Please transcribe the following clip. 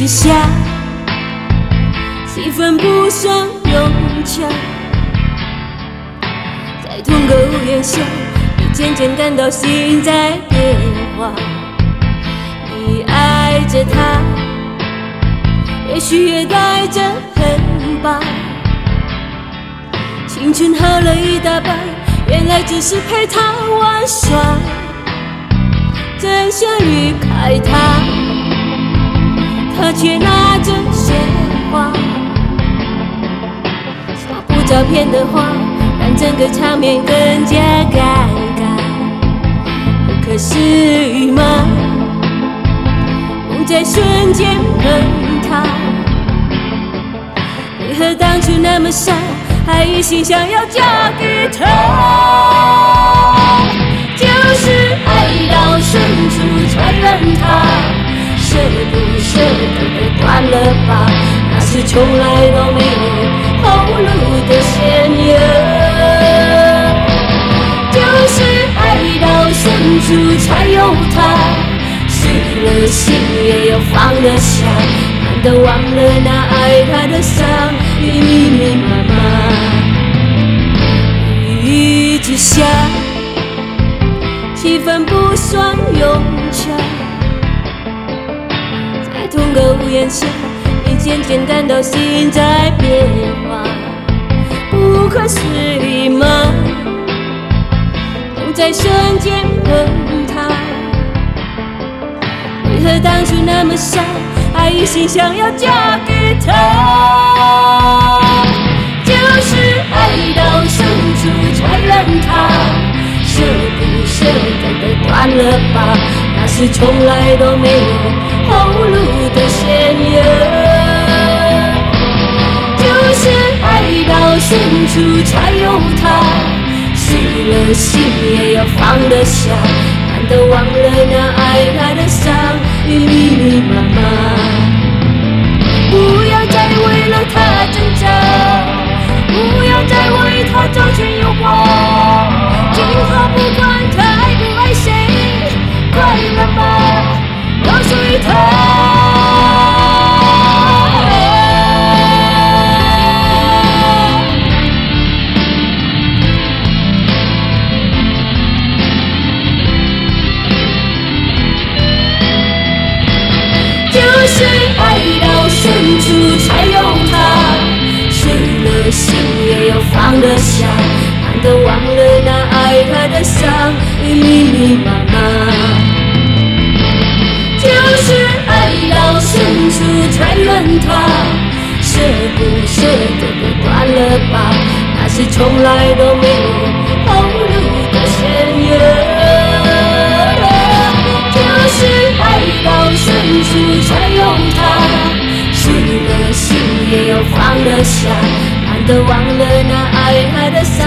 之下，气氛不算融洽。在同个屋檐下，你渐渐感到心在变化。你爱着他，也许也带着恨吧。青春耗了一大半，原来只是陪他玩耍。真想离开他，他却拿着鲜花。刷不照片的话，让整个场面更加尴尬。不可思议吗？梦在瞬间崩塌。为何当初那么傻，还一心想要嫁给他？就是爱到深处才怨他，舍不舍得断了吧？那是从来都没有后路的悬崖。就是爱到深处才有他，死了心也要放得下，难道忘了那爱他的伤已密密麻麻？雨之下，气氛不算融洽。在同个屋檐下，你渐渐感到心在变化。不可思议吗？梦在瞬间崩塌。为何当初那么傻，还一心想要嫁给他？就是爱到深处才怨他，舍不舍得断了吧？那是从来都没有后路的悬崖。就是爱到深处才有他，死了心也要放得下，难道忘了那爱他的伤已密密麻麻？不要再为了他挣扎，不要再为他周全有过。今后不管他爱不爱谁，快乐吧，都属于他。就是爱到深处才有他，碎了心也要放得下，难道忘了那爱他的伤已密密麻麻？就是爱到深处才怨他，舍不舍得断了吧？那是从来都没有后路的悬崖。就是爱到深处才有他，碎了心也要放得下，难道忘了那爱他的伤